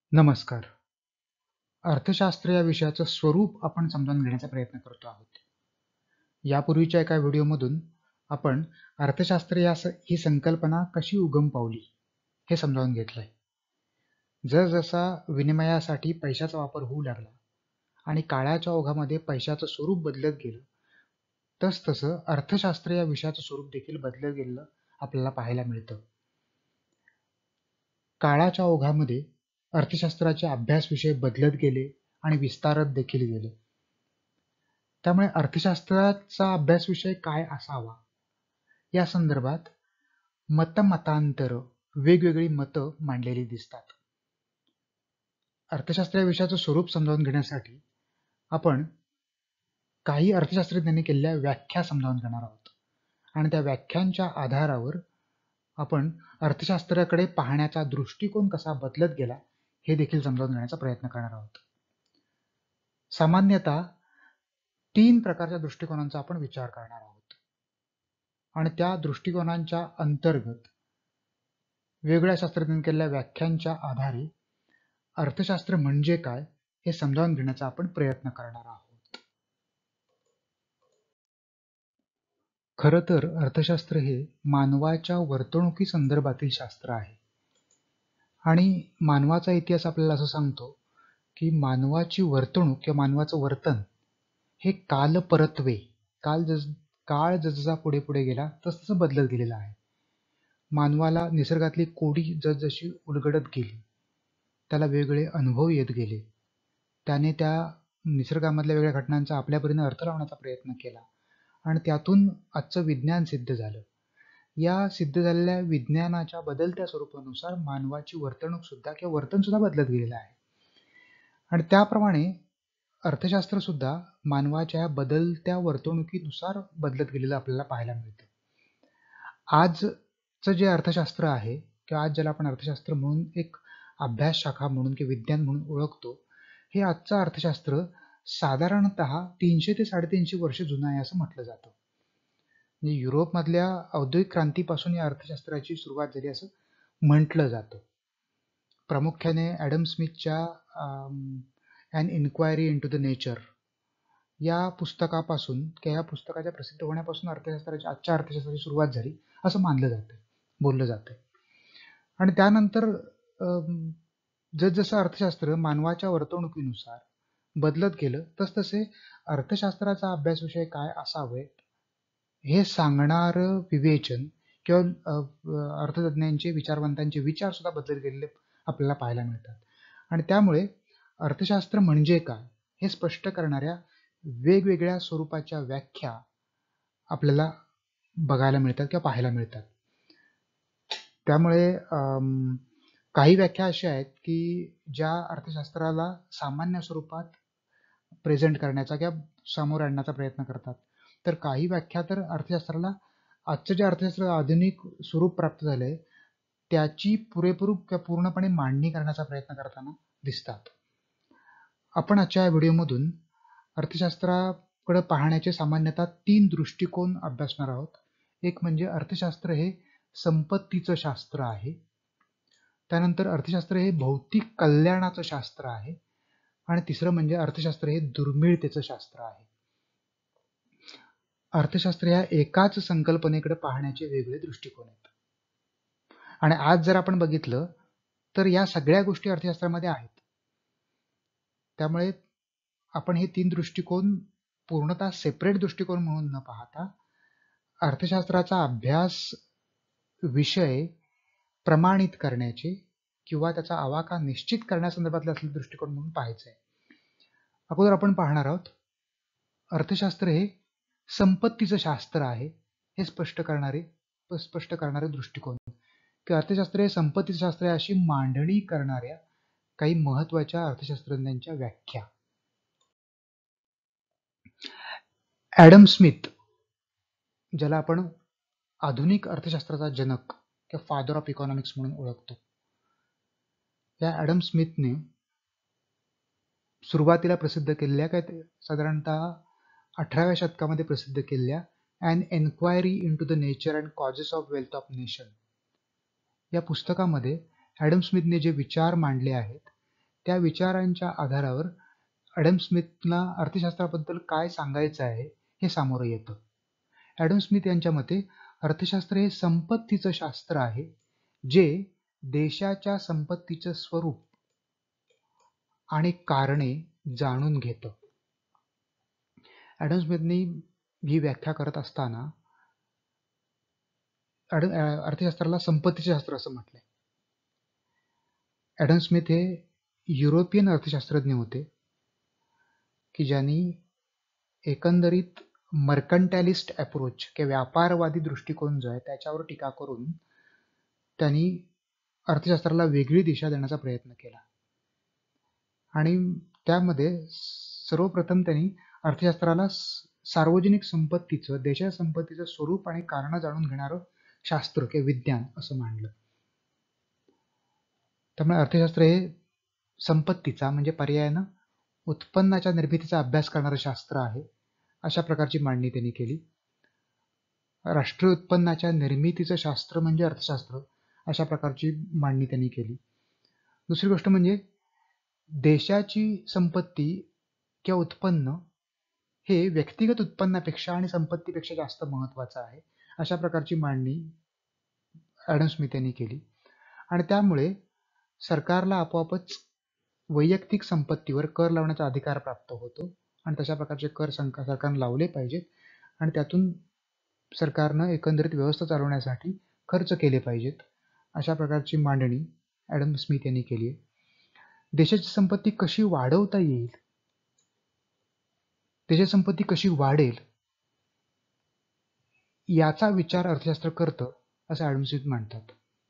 नमस्कार. अर्थशास्त्र या विषयाचं स्वरूप आपण समजून घेण्याचा प्रयत्न करतो आहोत. यापूर्वीच्या एका व्हिडिओमधून आपण अर्थशास्त्र ही संकल्पना कशी उगम पावली हे समजावून घेतलंय. जसजसा विनिमयासाठी पैशाचा वापर होऊ लागला आणि काळाच्या ओघामध्ये पैशाचं स्वरूप बदलत गेलं, तसतसं अर्थशास्त्र या विषयाचं स्वरूप देखील बदलत गेलेलं आपल्याला पाहायला मिळतं. काळाच्या ओघामध्ये अर्थशास्त्राचे अभ्यास विषय बदलत गेले आणि विस्तारत देखील गेले. त्यामुळे अर्थशास्त्राचा अभ्यास विषय काय असावा या संदर्भात मतमतांतर वेगवेगळी मतं मांडलेली दिसतात. अर्थशास्त्र या विषयाचं स्वरूप समजावून घेण्यासाठी आपण काही अर्थशास्त्रज्ञांनी केलेल्या व्याख्या समजावून घेणार आहोत आणि त्या व्याख्यांच्या आधारावर आपण अर्थशास्त्राकडे पाहण्याचा दृष्टिकोन कसा बदलत गेला हे देखील समजावून घेण्याचा प्रयत्न करणार आहोत. सामान्यतः 3 प्रकारच्या दृष्टिकोनांचा आपण विचार करणार आहोत आणि त्या दृष्टिकोनांच्या अंतर्गत वेगवेगळ्या शास्त्रज्ञांनी केलेल्या व्याख्यांच्या आधारे अर्थशास्त्र म्हणजे काय हे समजावून घेण्याचा आपण प्रयत्न करणार आहोत. खरं तर अर्थशास्त्र हे मानवाच्या वर्तणुकी संदर्भातील शास्त्र आहे आणि मानवाचा इतिहास आपल्याला असं सांगतो की मानवाची वर्तणूक किंवा मानवाचं वर्तन हे कालपरत्वे काळ जसजसा पुढे पुढे गेला तसतसं बदलत गेलेलं आहे. मानवाला निसर्गातली कोडी जसजशी उलगडत गेली, त्याला वेगवेगळे अनुभव येत गेले, त्याने त्या निसर्गामधल्या वेगळ्या घटनांचा आपल्या परीने अर्थ लावण्याचा प्रयत्न केला आणि त्यातून आजचं विज्ञान सिद्ध झालं. या सिद्ध झालेल्या विज्ञानाच्या बदलत्या स्वरूपानुसार मानवाची वर्तणूक सुद्धा किंवा वर्तन सुद्धा बदलत गेलेलं आहे आणि त्याप्रमाणे अर्थशास्त्र सुद्धा मानवाच्या बदलत्या वर्तणुकीनुसार बदलत गेलेलं आपल्याला पाहायला मिळतं. आजचं जे अर्थशास्त्र आहे किंवा आज ज्याला आपण अर्थशास्त्र म्हणून एक अभ्यास शाखा म्हणून किंवा विज्ञान म्हणून ओळखतो, हे आजचं अर्थशास्त्र साधारणतः 300 ते 350 वर्ष जुनं आहे असं म्हटलं जातं. म्हणजे युरोपमधल्या औद्योगिक क्रांतीपासून या अर्थशास्त्राची सुरुवात झाली असं म्हटलं जातं. प्रामुख्याने ॲडम स्मिथच्या an enquiry into the nature या पुस्तकापासून किंवा या पुस्तकाच्या प्रसिद्ध होण्यापासून आजच्या अर्थशास्त्राची सुरुवात झाली असं मानलं जातं, बोललं जातं. आणि त्यानंतर जसजसं अर्थशास्त्र मानवाच्या वर्तणुकीनुसार बदलत गेलं तसतसे अर्थशास्त्राचा अभ्यास विषय काय असावे हे सांगणारं विवेचन किंवा अर्थतज्ञांचे विचारवंतांचे विचार सुद्धा बदलत गेलेले आपल्याला पाहायला मिळतात. आणि त्यामुळे अर्थशास्त्र म्हणजे काय हे स्पष्ट करणाऱ्या वेगवेगळ्या स्वरूपाच्या व्याख्या आपल्याला बघायला मिळतात किंवा पाहायला मिळतात. त्यामुळे काही व्याख्या अशा आहेत की ज्या अर्थशास्त्राला सामान्य स्वरूपात प्रेझेंट करण्याचा किंवा समोर आणण्याचा प्रयत्न करतात, तर काही व्याख्या तर अर्थशास्त्राला आजचं जे अर्थशास्त्र आधुनिक स्वरूप प्राप्त झालंय त्याची पुरेपूर किंवा पूर्णपणे मांडणी करण्याचा प्रयत्न करताना दिसतात. आपण आजच्या या व्हिडिओमधून अर्थशास्त्राकडे पाहण्याचे सामान्यतः 3 दृष्टिकोन अभ्यासणार आहोत. एक म्हणजे अर्थशास्त्र हे संपत्तीचं शास्त्र आहे, त्यानंतर अर्थशास्त्र हे भौतिक कल्याणाचं शास्त्र आहे आणि तिसरं म्हणजे अर्थशास्त्र हे दुर्मिळतेचं शास्त्र आहे. अर्थशास्त्र ह्या एकाच संकल्पनेकडे पाहण्याचे वेगळे दृष्टिकोन आहेत आणि आज जर आपण बघितलं तर या सगळ्या गोष्टी अर्थशास्त्रामध्ये आहेत. त्यामुळे आपण हे 3 दृष्टिकोन पूर्णतः सेपरेट दृष्टिकोन म्हणून न पाहता अर्थशास्त्राचा अभ्यास विषय प्रमाणित करण्याचे किंवा त्याचा आवाका निश्चित करण्यासंदर्भातले असलेले दृष्टिकोन म्हणून पाहायचं आहे. अगोदर आपण पाहणार आहोत अर्थशास्त्र हे संपत्तीचं शास्त्र आहे हे स्पष्ट करणारे दृष्टिकोन किंवा अर्थशास्त्र हे संपत्तीचं शास्त्र आहे अशी मांडणी करणाऱ्या काही महत्वाच्या अर्थशास्त्रज्ञांच्या व्याख्या. ॲडम स्मिथ, ज्याला आपण आधुनिक अर्थशास्त्राचा जनक किंवा फादर ऑफ इकॉनॉमिक्स म्हणून ओळखतो, या ॲडम स्मिथने सुरुवातीला प्रसिद्ध केलेल्या काय साधारणतः 18व्या शतकामध्ये प्रसिद्ध केलेल्या an enquiry into the nature and causes of wealth of nation या पुस्तकामध्ये ॲडम स्मिथने जे विचार मांडले आहेत त्या विचारांच्या आधारावर ॲडम स्मिथला अर्थशास्त्राबद्दल काय सांगायचं आहे हे सामोरं येतं. ॲडम स्मिथ यांच्या मते अर्थशास्त्र हे संपत्तीचं शास्त्र आहे जे देशाच्या संपत्तीचं स्वरूप आणि कारणे जाणून घेतं. ॲडम स्मिथनी ही व्याख्या करत असताना अर्थशास्त्राला संपत्तीचे शास्त्र असं म्हटलंय. ॲडम स्मिथ हे युरोपियन अर्थशास्त्रज्ञ होते की ज्यांनी एकंदरीत मर्कंटॅलिस्ट अप्रोच किंवा व्यापारवादी दृष्टिकोन जो आहे त्याच्यावर टीका करून त्यांनी अर्थशास्त्राला वेगळी दिशा देण्याचा प्रयत्न केला. आणि त्यामध्ये सर्वप्रथम त्यांनी अर्थशास्त्राला सार्वजनिक संपत्तीचं, देशाच्या संपत्तीचं स्वरूप आणि कारण जाणून घेणारं शास्त्र किंवा विज्ञान असं मानलं. त्यामुळे अर्थशास्त्र हे संपत्तीचा म्हणजे पर्यायानं उत्पन्नाच्या निर्मितीचा अभ्यास करणारं शास्त्र आहे, अशा प्रकारची मांडणी त्यांनी केली. राष्ट्रीय उत्पन्नाच्या निर्मितीचं शास्त्र म्हणजे अर्थशास्त्र, अशा प्रकारची मांडणी त्यांनी केली. दुसरी गोष्ट म्हणजे देशाची संपत्ती किंवा उत्पन्न हे व्यक्तिगत उत्पन्नापेक्षा आणि संपत्तीपेक्षा जास्त महत्त्वाचं आहे, अशा प्रकारची मांडणी ॲडम स्मिथ यांनी केली. आणि त्यामुळे सरकारला आपोआपच वैयक्तिक संपत्तीवर कर लावण्याचा अधिकार प्राप्त होतो आणि तशा प्रकारचे कर सरकारनं लावले पाहिजेत आणि त्यातून सरकारनं एकंदरीत व्यवस्था चालवण्यासाठी खर्च केले पाहिजेत, अशा प्रकारची मांडणी ॲडम स्मिथ यांनी केली आहे. देशाची संपत्ती कशी वाढवता येईल, देशाची संपत्ती कशी वाढेल याचा विचार अर्थशास्त्र करतं, असं ॲडम स्मिथ मांडतात.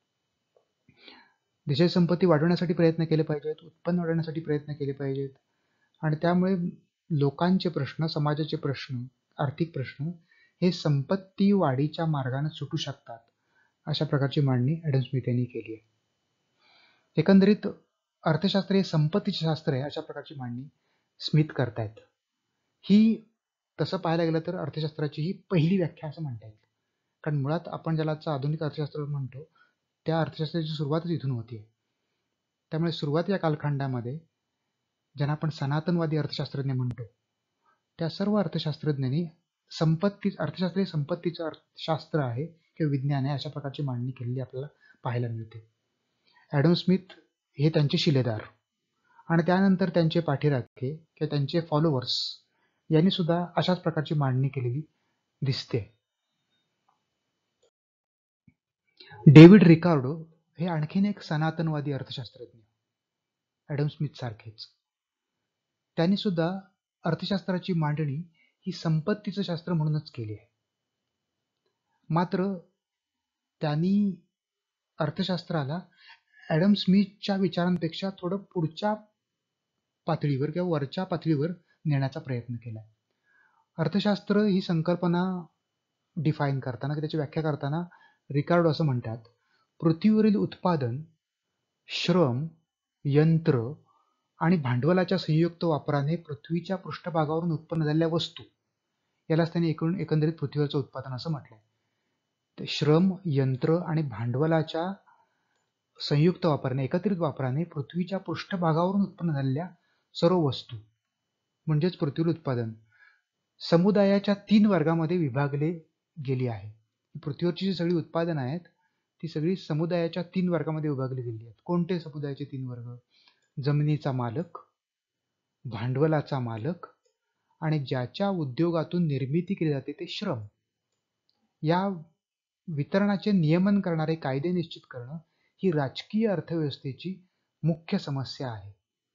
देशाची संपत्ती वाढवण्यासाठी प्रयत्न केले पाहिजेत, उत्पन्न वाढवण्यासाठी प्रयत्न केले पाहिजेत आणि त्यामुळे लोकांचे प्रश्न, समाजाचे प्रश्न, आर्थिक प्रश्न हे संपत्ती वाढीच्या मार्गाने सुटू शकतात, अशा प्रकारची मांडणी ॲडम स्मिथ यांनी केली आहे. एकंदरीत अर्थशास्त्र हे संपत्तीचे शास्त्र आहे, अशा प्रकारची मांडणी स्मिथ करतायत. ही तसं पाहायला गेलं तर अर्थशास्त्राची ही पहिली व्याख्या असं म्हणता येईल, कारण मुळात आपण ज्याला आधुनिक अर्थशास्त्र म्हणतो त्या अर्थशास्त्राची सुरुवातच इथून होती. त्यामुळे सुरुवातीच्या कालखंडामध्ये ज्यांना आपण सनातनवादी अर्थशास्त्रज्ञ म्हणतो त्या सर्व अर्थशास्त्रज्ञांनी अर्थशास्त्र हे संपत्तीचं शास्त्र आहे किंवा विज्ञान आहे, अशा प्रकारची मांडणी केलेली आपल्याला पाहायला मिळते. ॲडम स्मिथ हे त्यांचे शिलेदार आणि त्यानंतर त्यांचे पाठीराखे किंवा त्यांचे फॉलोअर्स यांनी सुद्धा अशाच प्रकारची मांडणी केलेली दिसते. डेव्हिड रिकार्डो हे आणखीन एक सनातनवादी अर्थशास्त्रज्ञ, ॲडम स्मिथ सारखेच. त्यांनी सुद्धा अर्थशास्त्राची मांडणी ही संपत्तीचं शास्त्र म्हणूनच केली आहे. मात्र त्यांनी अर्थशास्त्राला ॲडम स्मिथच्या विचारांपेक्षा थोडं पुढच्या पातळीवर किंवा वरच्या पातळीवर नेण्याचा प्रयत्न केला. अर्थशास्त्र ही संकल्पना डिफाईन करताना, त्याची व्याख्या करताना रिकार्डो असं म्हणतात, पृथ्वीवरील उत्पादन, श्रम, यंत्र आणि भांडवलाच्या संयुक्त वापराने पृथ्वीच्या पृष्ठभागावरून उत्पन्न झालेल्या वस्तू, यालाच त्यांनी एकंदरीत पृथ्वीवरचं उत्पादन असं म्हटलंय. ते श्रम, यंत्र आणि भांडवलाच्या संयुक्त वापराने, एकत्रित वापराने पृथ्वीच्या पृष्ठभागावरून उत्पन्न झालेल्या सर्व वस्तू म्हणजेच पृथ्वीवर उत्पादन समुदायाच्या 3 वर्गामध्ये विभागले गेली आहे. पृथ्वीवरची जी सगळी उत्पादनं आहेत ती सगळी समुदायाच्या 3 वर्गामध्ये विभागली गेली आहेत. कोणते समुदायाचे 3 वर्ग? जमिनीचा मालक, भांडवलाचा मालक आणि ज्याच्या उद्योगातून निर्मिती केली जाते ते श्रम. या वितरणाचे नियमन करणारे कायदे निश्चित करणं ही राजकीय अर्थव्यवस्थेची मुख्य समस्या आहे,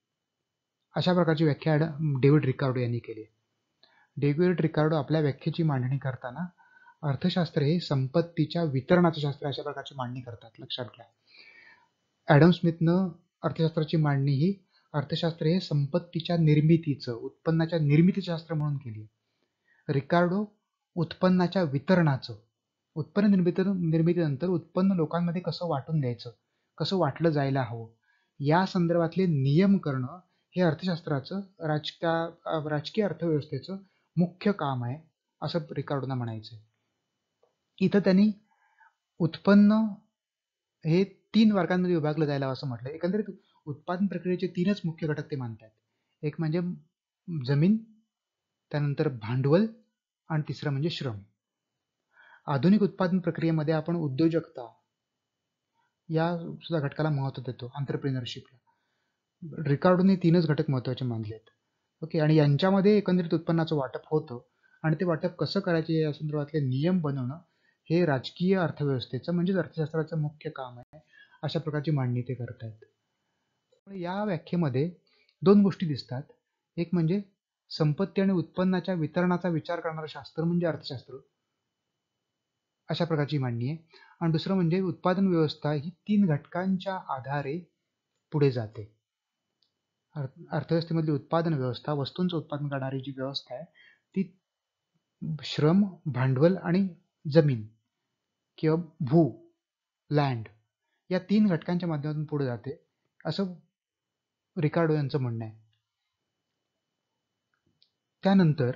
अशा प्रकारची व्याख्या डेव्हिड रिकार्डो यांनी केली. डेव्हिड रिकार्डो आपल्या व्याख्येची मांडणी करताना अर्थशास्त्र हे संपत्तीच्या वितरणाचं शास्त्र अशा प्रकारची मांडणी करतात, लक्षात घ्या. ॲडम स्मिथनं अर्थशास्त्राची मांडणी ही अर्थशास्त्र हे संपत्तीच्या निर्मितीचं, उत्पन्नाच्या निर्मितीचं शास्त्र म्हणून केली. रिकार्डो उत्पन्नाच्या वितरणाचं, उत्पन्न निर्मितीनंतर उत्पन्न लोकांमध्ये कसं वाटून द्यायचं, कसं वाटलं जायला हवं, या संदर्भातले नियम करणं हे अर्थशास्त्राचं राजकीय अर्थव्यवस्थेचं मुख्य काम आहे, असं रिकार्डोना म्हणायचं. इथं त्यांनी उत्पन्न हे तीन वर्गांमध्ये विभागलं जायला असं म्हटलं. एकंदरीत उत्पादन प्रक्रियेचे तीनच मुख्य घटक ते मानतात. एक म्हणजे जमीन, त्यानंतर भांडवल आणि तिसरं म्हणजे श्रम. आधुनिक उत्पादन प्रक्रियेमध्ये आपण उद्योजकता या सुद्धा घटकाला महत्त्व देतो, एंटरप्रेन्योरशिपला. रिकार्डोने तीनच घटक महत्त्वाचे मानलेत. ओके, आणि यांच्यामध्ये एकंदरीत उत्पन्नाचं वाटप होतं आणि ते वाटप कसं करायचे या संदर्भातले नियम बनवणं हे राजकीय अर्थव्यवस्थेचं म्हणजेच अर्थशास्त्राचं मुख्य काम आहे. अशा प्रकारची मांडणी ते करतायत. या व्याख्येमध्ये दोन गोष्टी दिसतात. एक म्हणजे संपत्ती आणि उत्पन्नाच्या वितरणाचा विचार करणारं शास्त्र म्हणजे अर्थशास्त्र, अशा प्रकारची मांडणी आहे. आणि दुसरं म्हणजे उत्पादन व्यवस्था ही तीन घटकांच्या आधारे पुढे जाते. अर्थव्यवस्थेमधली उत्पादन व्यवस्था, वस्तूंचं उत्पादन करणारी जी व्यवस्था आहे ती श्रम, भांडवल आणि जमीन किंवा भू, लँड या तीन घटकांच्या माध्यमातून पुढे जाते, असं रिकार्डो यांचं म्हणणं आहे. त्यानंतर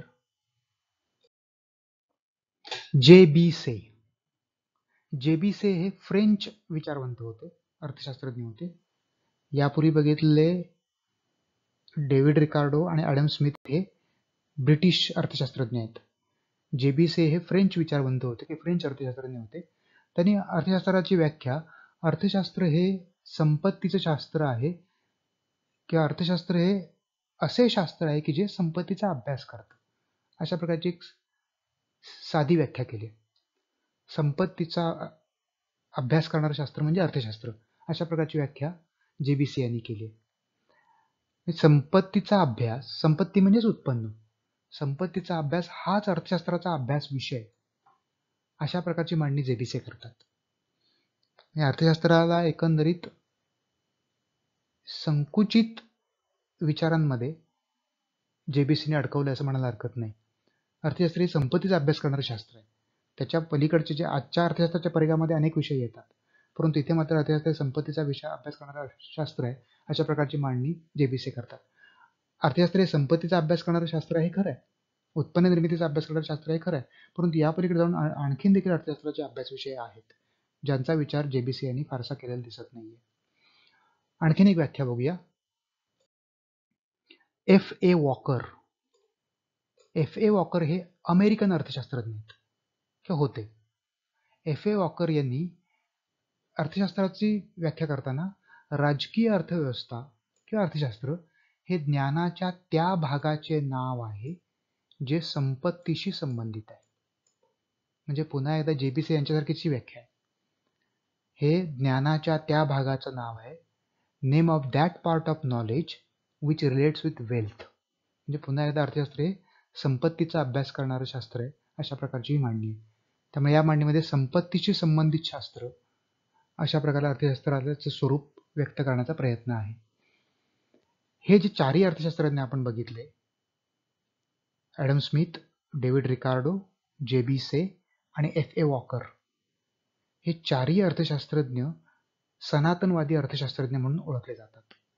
जे बी से हे फ्रेंच विचारवंत होते, अर्थशास्त्रज्ञ होते. यापूर्वी बघितलेले डेव्हिड रिकार्डो आणि ॲडम स्मिथ हे ब्रिटिश अर्थशास्त्रज्ञ आहेत. जे बी से हे फ्रेंच विचारवंत होते, की फ्रेंच अर्थशास्त्रज्ञ होते. त्यांनी अर्थशास्त्राची व्याख्या, अर्थशास्त्र हे संपत्तीचं शास्त्र आहे किंवा अर्थशास्त्र हे असे शास्त्र आहे की जे संपत्तीचा अभ्यास करतं, अशा प्रकारची एक साधी व्याख्या केली. संपत्तीचा अभ्यास करणारं शास्त्र म्हणजे अर्थशास्त्र, अशा प्रकारची व्याख्या जेबीसी यांनी केली. संपत्तीचा अभ्यास, संपत्ती म्हणजेच उत्पन्न, संपत्तीचा अभ्यास हाच अर्थशास्त्राचा अभ्यास विषय, अशा प्रकारची मांडणी जेबीसी करतात. अर्थशास्त्राला एकंदरीत संकुचित विचारांमध्ये जेबीसीने अडकवलं असं म्हणायला हरकत नाही. अर्थशास्त्र हे संपत्तीचा अभ्यास करणारं शास्त्र आहे. त्याच्या पलीकडचे जे आजच्या अर्थशास्त्राच्या परिघामध्ये अनेक विषय येतात, परंतु इथे मात्र अर्थशास्त्र संपत्तीचा विषय अभ्यास करणारं शास्त्र आहे, अशा प्रकारची मांडणी जेबीसी करतात. अर्थशास्त्र हे संपत्तीचा अभ्यास करणारं शास्त्र आहे, खरं आहे, उत्पन्न निर्मितीचा अभ्यास करणारं शास्त्र आहे, खरं आहे, परंतु या पलीकडे जाऊन आणखीन देखील अर्थशास्त्राचे अभ्यास विषय आहेत ज्यांचा विचार जेबीसी यांनी फारसा केलेला दिसत नाहीये. आणखीन एक व्याख्या बघूया. एफ ए वॉकर हे अमेरिकन अर्थशास्त्रज्ञ होते. एफ ए वॉकर यांनी अर्थशास्त्राची व्याख्या करताना राजकीय अर्थव्यवस्था किंवा अर्थशास्त्र हे ज्ञानाच्या त्या भागाचे नाव आहे जे संपत्तीशी संबंधित आहे. म्हणजे पुन्हा एकदा जेबीसी यांच्यासारखीची व्याख्या आहे. हे ज्ञानाच्या त्या भागाचं नाव आहे, name of that part of knowledge which relates with wealth. म्हणजे पुन्हा एकदा अर्थशास्त्र हे संपत्तीचा अभ्यास करणारं शास्त्र आहे, अशा प्रकारची मांडणी आहे. त्यामुळे या मांडणीमध्ये संपत्तीशी संबंधित शास्त्र अशा प्रकारे अर्थशास्त्राचं स्वरूप व्यक्त करण्याचा प्रयत्न आहे. हे जे चारही अर्थशास्त्रज्ञ आपण बघितले, Adam Smith, David Ricardo, J B Say आणि एफ ए वॉकर, हे चारही अर्थशास्त्रज्ञ सनातनवादी अर्थशास्त्रज्ञ म्हणून ओळखले जातात.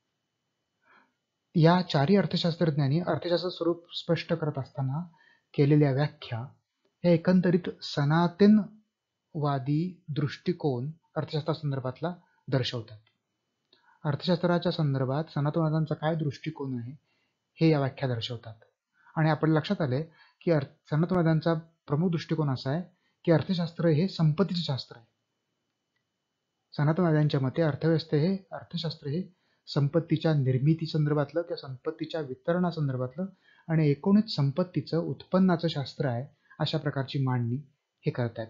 या चारही अर्थशास्त्रज्ञांनी अर्थशास्त्र स्वरूप स्पष्ट करत असताना केलेल्या व्याख्या हे एकंदरीत सनातनवादी दृष्टिकोन अर्थशास्त्रासंदर्भातला दर्शवतात. अर्थशास्त्राच्या संदर्भात सनातनवादांचा काय दृष्टिकोन आहे हे या व्याख्या दर्शवतात. आणि आपल्या लक्षात आले की सनातनवादांचा प्रमुख दृष्टिकोन असा आहे की अर्थशास्त्र हे संपत्तीचे शास्त्र आहे. सनातनवाद्यांच्या मते अर्थशास्त्र हे संपत्तीच्या निर्मिती संदर्भातलं किंवा संपत्तीच्या वितरणासंदर्भातलं आणि एकूणच संपत्तीचं उत्पन्नाचं शास्त्र आहे, अशा प्रकारची मांडणी हे करतात.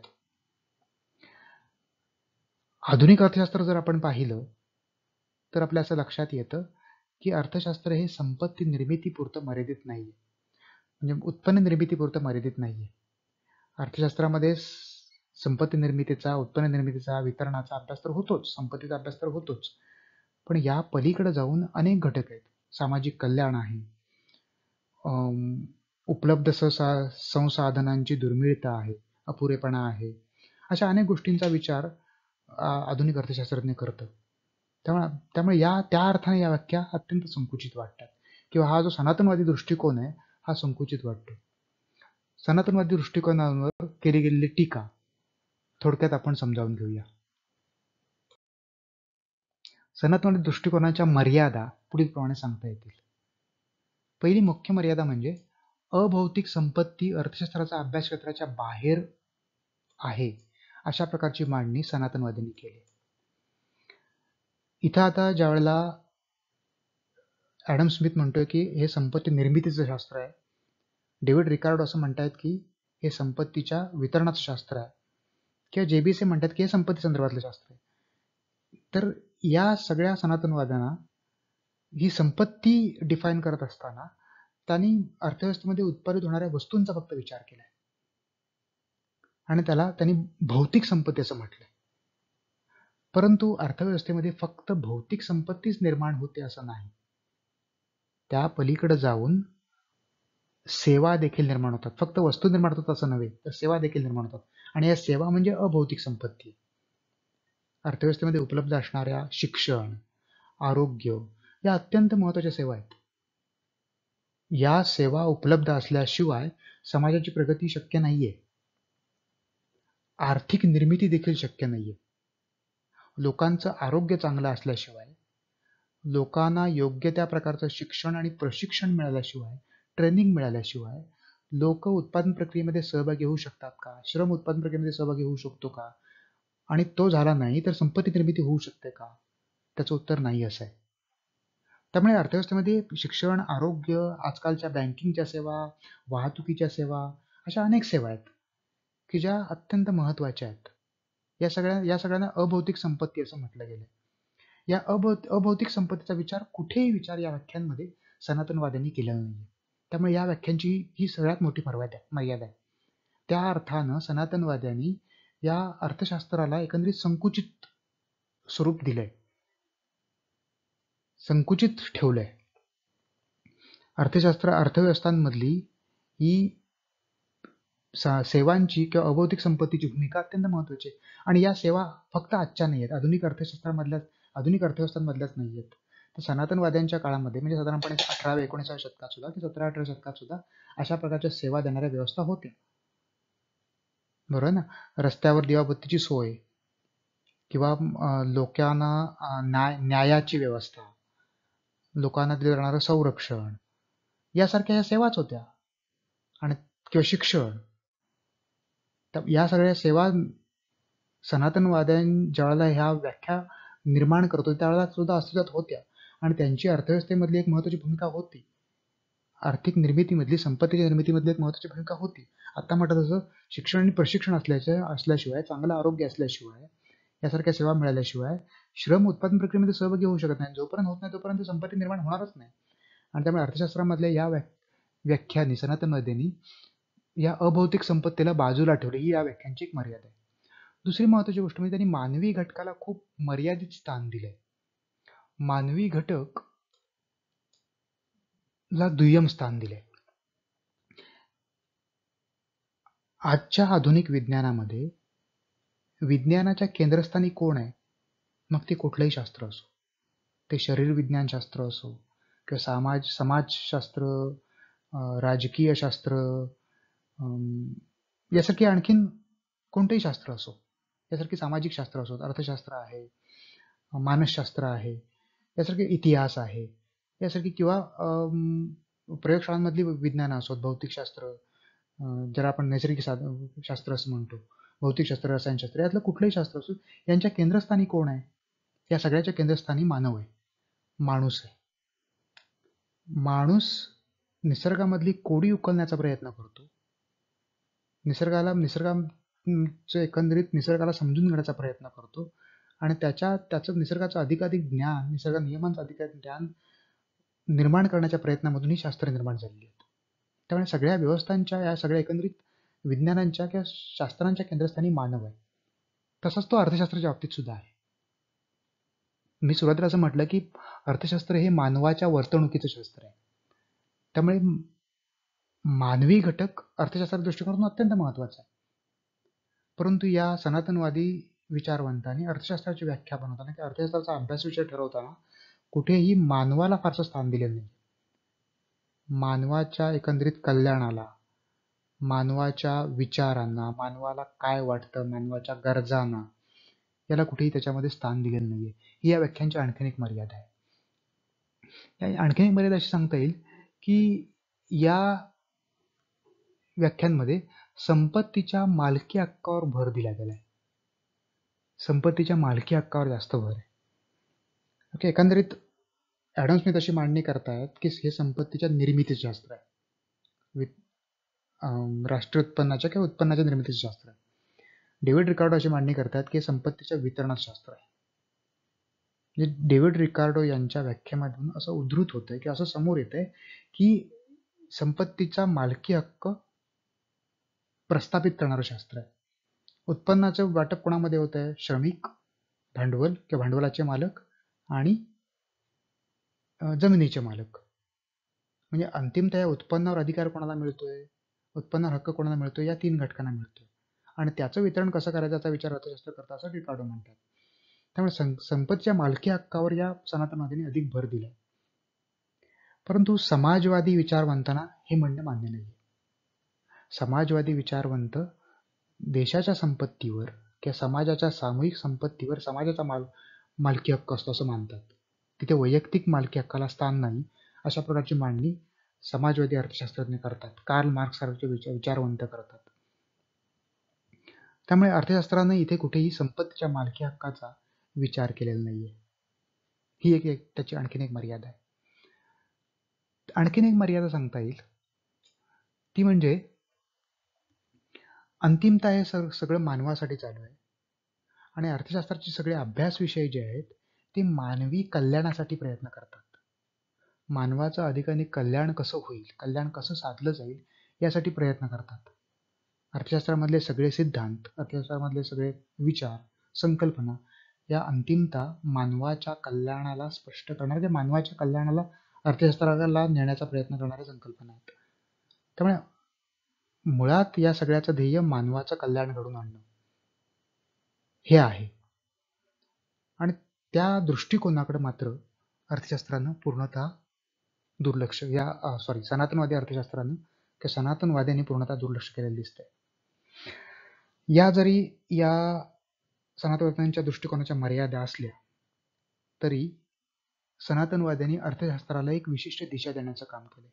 आधुनिक अर्थशास्त्र जर आपण पाहिलं तर आपल्या असं लक्षात येतं की अर्थशास्त्र हे संपत्ती निर्मितीपुरतं मर्यादित नाहीये, म्हणजे उत्पन्न निर्मितीपुरतं मर्यादित नाहीये. अर्थशास्त्रामध्ये संपत्ती निर्मितीचा, उत्पन्न निर्मितीचा, वितरणाचा अभ्यास तर होतोच, संपत्तीचा अभ्यास तर होतोच, पण या पलीकडे जाऊन अनेक घटक आहेत. सामाजिक कल्याण आहे, उपलब्ध संसाधनांची दुर्मिळता आहे, अपुरेपणा आहे, अशा अनेक गोष्टींचा विचार आधुनिक अर्थशास्त्रज्ञ करतात. त्यामुळे त्या अर्थाने या व्याख्या अत्यंत संकुचित वाटतात, किंवा हा जो सनातनवादी दृष्टिकोन आहे हा संकुचित वाटतो. सनातनवादी दृष्टिकोनावर केली गेलेली टीका थोडक्यात आपण समजावून घेऊया. सनातनवादी दृष्टिकोनाच्या मर्यादा पुढीलप्रमाणे सांगता येतील. पहिली मुख्य मर्यादा म्हणजे अभौतिक संपत्ती अर्थशास्त्राच्या अभ्यास क्षेत्राच्या बाहेर आहे अशा प्रकारची मांडणी सनातनवाद्यांनी केली. इथं आता ज्या वेळेला ॲडम स्मिथ म्हणतोय की हे संपत्ती निर्मितीचं शास्त्र आहे, डेव्हिड रिकार्डो असं म्हणतायत की हे संपत्तीच्या वितरणाचं शास्त्र आहे, किंवा जेबीसी म्हणतात की हे संपत्ती संदर्भातलं शास्त्र आहे, तर या सगळ्या सनातनवाद्यांना ही संपत्ती डिफाईन करत असताना त्यांनी अर्थव्यवस्थेमध्ये उत्पादित होणाऱ्या वस्तूंचा फक्त विचार केलाय आणि त्याला त्यांनी भौतिक संपत्ती असं म्हटलंय. परंतु अर्थव्यवस्थेमध्ये फक्त भौतिक संपत्तीच निर्माण होते असं नाही, त्या पलीकडे जाऊन सेवा देखील निर्माण होतात. फक्त वस्तू निर्माण होतात असं नव्हे, तर सेवा देखील निर्माण होतात, आणि या सेवा म्हणजे अभौतिक संपत्ती. अर्थव्यवस्थेमध्ये उपलब्ध असणाऱ्या शिक्षण, आरोग्य या अत्यंत महत्त्वाच्या सेवा आहेत. या सेवा उपलब्ध असल्याशिवाय समाजाची प्रगती शक्य नाहीये, आर्थिक निर्मिती देखील शक्य नाहीये. लोकांचं आरोग्य चांगलं असल्याशिवाय, लोकांना योग्य त्या प्रकारचं शिक्षण आणि प्रशिक्षण मिळाल्याशिवाय, ट्रेनिंग मिळाल्याशिवाय लोक उत्पादन प्रक्रियेमध्ये सहभागी होऊ शकतात का? श्रम उत्पादन प्रक्रियेमध्ये सहभागी होऊ शकतो का? आणि तो झाला नाही तर संपत्ती निर्मिती होऊ शकते का? त्याचं उत्तर नाही असं आहे. त्यामुळे अर्थव्यवस्थेमध्ये शिक्षण, आरोग्य, आजकालच्या बँकिंगच्या सेवा, वाहतुकीच्या सेवा, अशा अनेक सेवा आहेत की ज्या अत्यंत महत्त्वाच्या आहेत. या सगळ्यांना अभौतिक संपत्ती असं म्हटलं गेलं. या अभौतिक संपत्तीचा विचार कुठेही या व्याख्यांमध्ये सनातनवाद्यांनी केलेला नाही. त्यामुळे या व्याख्यांची ही सगळ्यात मोठी मर्यादा आहे. त्या अर्थानं सनातनवाद्यांनी या अर्थशास्त्राला एकंदरीत संकुचित स्वरूप दिलंय, संकुचित ठेवलंय. अर्थव्यवस्थांमधली ही सेवांची किंवा अभौतिक संपत्तीची भूमिका अत्यंत महत्त्वाची आहे. आणि या सेवा फक्त आजच्या नाही आहेत, आधुनिक अर्थव्यवस्थांमधल्याच नाही आहेत. तर सनातनवाद्यांच्या काळामध्ये म्हणजे साधारणपणे 18व्या-19व्या शतकात सुद्धा की 17-18 शतकात सुद्धा अशा प्रकारच्या सेवा देणाऱ्या व्यवस्था होत्या. बरोबर ना? रस्त्यावर दिवाबत्तीची सोय किंवा लोकांना न्यायाची व्यवस्था, लोकांना दिलं जाणारं संरक्षण, यासारख्या या सेवाच होत्या. आणि किंवा शिक्षण, या सगळ्या सेवा सनातनवाद्यांनी ज्यावेळेला ह्या व्याख्या निर्माण करतो त्यावेळेला सुद्धा अस्तित्वात होत्या आणि त्यांची अर्थव्यवस्थेमधली एक महत्त्वाची भूमिका होती. आर्थिक निर्मितीमधली, संपत्तीच्या निर्मितीमधली एक महत्त्वाची भूमिका होती. आता म्हटलं तसं शिक्षण आणि प्रशिक्षण असल्याशिवाय, चांगलं आरोग्य असल्याशिवाय, यासारख्या सेवा मिळाल्याशिवाय श्रम उत्पादन प्रक्रियेमध्ये सहभागी होऊ शकत नाही. जोपर्यंत होत नाही तोपर्यंत संपत्ती निर्माण होणारच नाही. आणि त्यामुळे अर्थशास्त्रामधल्या या व्याख्याने सनातनवाद्यांनी या अभौतिक संपत्तीला बाजूला ठेवली. ही या व्याख्यांची एक मर्यादा आहे. दुसरी महत्त्वाची गोष्ट म्हणजे त्यांनी मानवी घटकाला खूप मर्यादित स्थान दिलंय. मानवी घटक ला दुय्यम स्थान दिले. आजच्या आधुनिक विज्ञानामध्ये विज्ञानाच्या केंद्रस्थानी कोण आहे? मग ते कुठलंही शास्त्र असो, ते शरीर विज्ञान शास्त्र असो किंवा समाजशास्त्र, राजकीय शास्त्र, यासारखी आणखीन कोणतेही शास्त्र असो, यासारखी सामाजिक शास्त्र असो, अर्थशास्त्र आहे, मानसशास्त्र आहे, यासारखे इतिहास आहे, यासारखी किंवा प्रयोगशाळांमधली विज्ञान असोत, भौतिकशास्त्र, ज्याला आपण नैसर्गिक शास्त्र असं म्हणतो, भौतिकशास्त्र, रसायनशास्त्र, यातलं कुठलंही शास्त्र असो, यांच्या केंद्रस्थानी कोण आहे? या सगळ्याच्या केंद्रस्थानी मानव आहे, माणूस आहे. माणूस निसर्गामधली कोडी उकलण्याचा प्रयत्न करतो, एकंदरीत निसर्गाला समजून घेण्याचा प्रयत्न करतो आणि त्याचं निसर्गाचं अधिकाधिक ज्ञान, निसर्ग नियमांचं अधिकाधिक ज्ञान निर्माण करण्याच्या प्रयत्नामधून ही शास्त्र निर्माण झालेली आहेत. त्यामुळे सगळ्या व्यवस्थांच्या, या सगळ्या एकंदरीत विज्ञानांच्या किंवा शास्त्रांच्या केंद्रस्थानी मानव आहे. तसंच तो अर्थशास्त्राच्या बाबतीत सुद्धा आहे. मी सुरुवातीला असं म्हटलं की अर्थशास्त्र हे मानवाच्या वर्तणुकीचं शास्त्र आहे. त्यामुळे मानवी घटक अर्थशास्त्राच्या दृष्टिकोनातून अत्यंत महत्त्वाचा आहे. परंतु या सनातनवादी विचारवंतांनी अर्थशास्त्राची व्याख्या बनवताना किंवा अर्थशास्त्राचा अभ्यास विषय ठरवताना कुठेही मानवाला फारसं स्थान दिलेलं नाही. मानवाच्या एकंदरीत कल्याणाला, मानवाच्या विचारांना, मानवाला काय वाटतं, मानवाच्या गरजांना याला कुठेही त्याच्यामध्ये स्थान दिलेलं नाहीये. ही या व्याख्यांची आणखीन एक मर्यादा आहे. या आणखीन एक मर्यादा अशी सांगता येईल की या व्याख्यांमध्ये संपत्तीच्या मालकी हक्कावर भर दिला गेलाय. संपत्तीच्या मालकी हक्कावर जास्त भर आहे. ओके, एकंदरीत ॲडम स्मिथ अशी मांडणी करतायत की हे संपत्तीच्या निर्मितीचे शास्त्र आहे, राष्ट्रीय उत्पन्नाच्या किंवा उत्पन्नाच्या निर्मितीचे शास्त्र आहे. डेव्हिड रिकार्डो अशी मांडणी करतात की संपत्तीच्या वितरणाचं शास्त्र आहे. म्हणजे डेव्हिड रिकार्डो यांच्या व्याख्यामधून असं उद्धृत होतंय की असं समोर येतंय की संपत्तीचा मालकी हक्क प्रस्थापित करणारं शास्त्र आहे. उत्पन्नाचं वाटप कोणामध्ये होत आहे? श्रमिक, भांडवल किंवा भांडवलाचे मालक आणि जमिनीचे मालक. म्हणजे अंतिमतः या उत्पन्नावर अधिकार कोणाला मिळतोय, उत्पन्नावर हक्क कोणाला मिळतोय? या 3 घटकांना मिळतोय. आणि त्याचं वितरण कसं करायचं याचा विचार अर्थशास्त्र करता असं रिकार्डो म्हणतात. त्यामुळे संपत्तीच्या मालकी हक्कावर या सनातनवादींनी अधिक भर दिला. परंतु समाजवादी विचारवंतांना हे म्हणणं मान्य नाही. समाजवादी विचारवंत देशाच्या संपत्तीवर किंवा समाजाच्या सामूहिक संपत्तीवर समाजाचा मालकी हक्क असतो असं मानतात. तिथे वैयक्तिक मालकी हक्काला स्थान नाही, अशा प्रकारची मांडणी समाजवादी अर्थशास्त्रज्ञ करतात, कार्ल मार्क्स सारखे विचारवंत करतात. त्यामुळे अर्थशास्त्रानं इथे कुठेही संपत्तीच्या मालकी हक्काचा विचार केलेला नाहीये. ही एक त्याची आणखीन एक मर्यादा आहे. आणखीन एक मर्यादा सांगता येईल ती म्हणजे अंतिमतः हे सगळं मानवासाठी चालू आहे आणि अर्थशास्त्राचे सगळे अभ्यास विषय जे आहेत ते मानवी कल्याणासाठी प्रयत्न करतात. मानवाचं अधिकाधिक कल्याण कसं होईल, कल्याण कसं साधलं जाईल यासाठी प्रयत्न करतात. अर्थशास्त्रामधले सगळे सिद्धांत, अर्थशास्त्रामधले सगळे विचार, संकल्पना या अंतिमतः मानवाच्या कल्याणाला स्पष्ट करणाऱ्या, मानवाच्या कल्याणाला अर्थशास्त्राला नेण्याचा प्रयत्न करणाऱ्या संकल्पना आहेत. त्यामुळे मुळात या सगळ्याचं ध्येय मानवाचं कल्याण घडवून आणणं हे आहे. आणि त्या दृष्टिकोनाकडे मात्र अर्थशास्त्रानं पूर्णतः दुर्लक्ष सनातनवादी अर्थशास्त्रानं किंवा सनातनवाद्यांनी पूर्णतः दुर्लक्ष केलेलं दिसतंय. जरी या सनातनवाद्यांच्या दृष्टिकोनाच्या मर्यादा असल्या तरी सनातनवाद्यांनी अर्थशास्त्राला एक विशिष्ट दिशा देण्याचं काम केलं.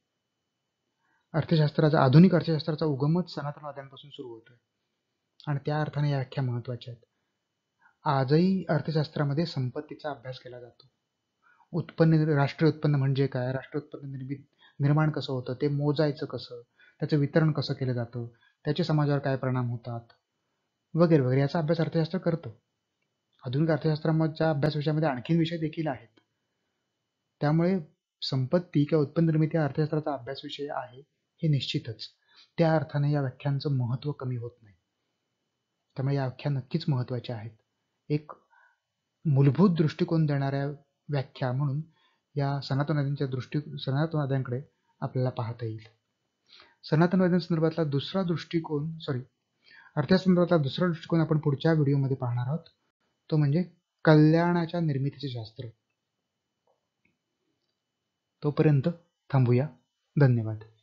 आधुनिक अर्थशास्त्राचा उगमच सनातनवाद्यांपासून सुरू होतोय आणि त्या अर्थाने या व्याख्या महत्वाच्या आहेत. आजही अर्थशास्त्रामध्ये संपत्तीचा अभ्यास केला जातो. राष्ट्रीय उत्पन्न म्हणजे काय, राष्ट्रीय उत्पन्न निर्माण कसं होतं, ते मोजायचं कसं, त्याचं वितरण कसं केलं जातं, त्याचे समाजावर काय परिणाम होतात वगैरे वगैरे याचा अभ्यास अर्थशास्त्र करतं. आधुनिक अर्थशास्त्राच्या अभ्यास विषयामध्ये आणखीन विषय देखील आहेत. त्यामुळे संपत्ती किंवा उत्पन्न निर्मिती हा अर्थशास्त्राचा अभ्यास विषय आहे हे निश्चितच. त्या अर्थाने या व्याख्यांचं महत्त्व कमी होत नाही. त्यामुळे या व्याख्या नक्कीच महत्त्वाच्या आहेत. एक मूलभूत दृष्टिकोन देणाऱ्या व्याख्या म्हणून या सनातनवाद्यांकडे आपल्याला पाहता येईल. सनातनवाद्यांसंदर्भातला अर्थशास्त्राचा दुसरा दृष्टिकोन आपण पुढच्या व्हिडिओमध्ये पाहणार आहोत. तो म्हणजे कल्याणाच्या निर्मितीचे शास्त्र. तोपर्यंत थांबूया. धन्यवाद.